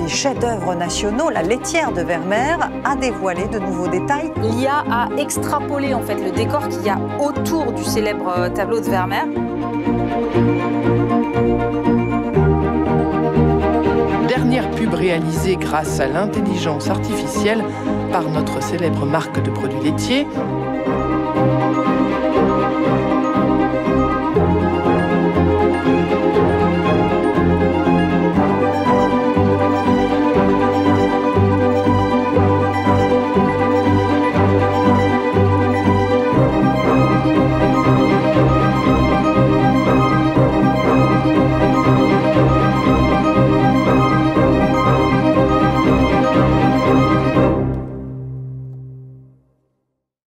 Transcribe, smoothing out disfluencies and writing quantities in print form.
des chefs-d'œuvre nationaux, la laitière de Vermeer a dévoilé de nouveaux détails. L'IA a extrapolé en fait le décor qu'il y a autour du célèbre tableau de Vermeer. Dernière pub réalisée grâce à l'intelligence artificielle par notre célèbre marque de produits laitiers.